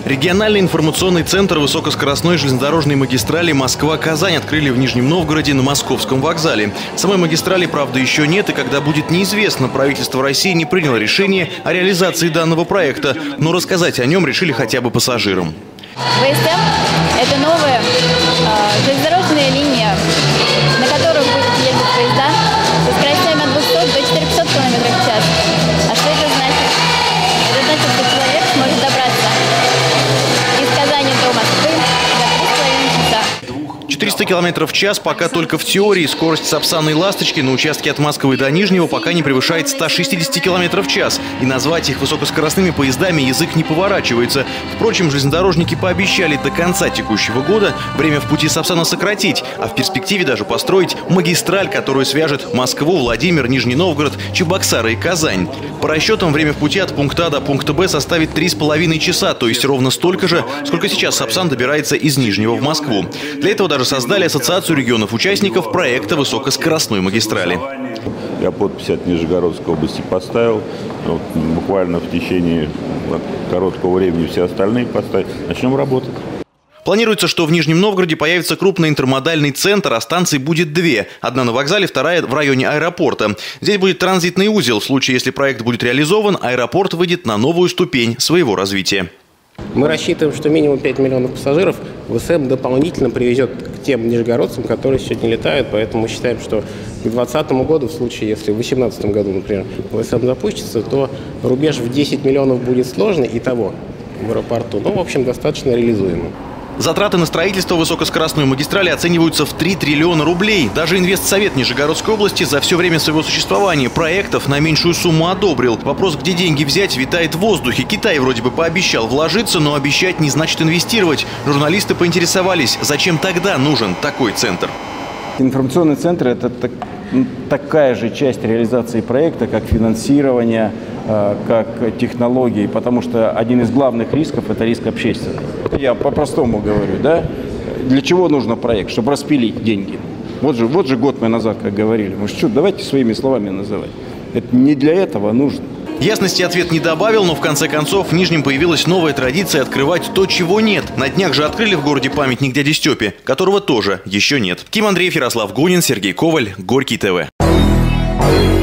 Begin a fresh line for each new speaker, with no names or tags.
Региональный информационный центр высокоскоростной железнодорожной магистрали Москва-Казань открыли в Нижнем Новгороде на Московском вокзале. Самой магистрали, правда, еще нет, и когда будет неизвестно, правительство России не приняло решение о реализации данного проекта, но рассказать о нем решили хотя бы пассажирам.
ВСМ – это новая железнодорожная линия, на которую будут ездить поезда со скоростями от 200 до 400 км в час. А что это значит? Это значит, что человек сможет добраться из Казани до Москвы за 3,5 часа.
400 км в час пока только в теории. Скорость Сапсана и Ласточки на участке от Москвы до Нижнего пока не превышает 160 км в час. И назвать их высокоскоростными поездами язык не поворачивается. Впрочем, железнодорожники пообещали до конца текущего года время в пути Сапсана сократить, а в перспективе даже построить магистраль, которую свяжет Москву, Владимир, Нижний Новгород, Чебоксары и Казань. По расчетам, время в пути от пункта А до пункта Б составит 3,5 часа, то есть ровно столько же, сколько сейчас Сапсан добирается из Нижнего в Москву. Для этого даже создали Ассоциацию регионов-участников проекта высокоскоростной магистрали.
Я подпись от Нижегородской области поставил. Вот, буквально в течение короткого времени все остальные поставят. Начнем работать.
Планируется, что в Нижнем Новгороде появится крупный интермодальный центр, а станций будет две. Одна на вокзале, вторая в районе аэропорта. Здесь будет транзитный узел. В случае, если проект будет реализован, аэропорт выйдет на новую ступень своего развития.
Мы рассчитываем, что минимум 5 миллионов пассажиров ВСМ дополнительно привезет к тем нижегородцам, которые сегодня летают. Поэтому мы считаем, что к 2020 году, в случае, если в 2018 году, например, ВСМ запустится, то рубеж в 10 миллионов будет сложный и того в аэропорту. Но, в общем, достаточно реализуемо.
Затраты на строительство высокоскоростной магистрали оцениваются в 3 триллиона рублей. Даже Инвестсовет Нижегородской области за все время своего существования проектов на меньшую сумму одобрил. Вопрос, где деньги взять, витает в воздухе. Китай вроде бы пообещал вложиться, но обещать не значит инвестировать. Журналисты поинтересовались, зачем тогда нужен такой центр.
Информационный центр – это такая же часть реализации проекта, как финансирование, как технологии, потому что один из главных рисков – это риск общественный. Я по-простому говорю, да? Для чего нужен проект? Чтобы распилить деньги. Вот же год мы назад, как говорили. Может, что, давайте своими словами называть. Это не для этого нужно.
Ясности ответ не добавил, но в конце концов в Нижнем появилась новая традиция открывать то, чего нет. На днях же открыли в городе памятник дяде Степе, которого тоже еще нет. Ким Андреев, Ярослав Гунин, Сергей Коваль, Горький ТВ.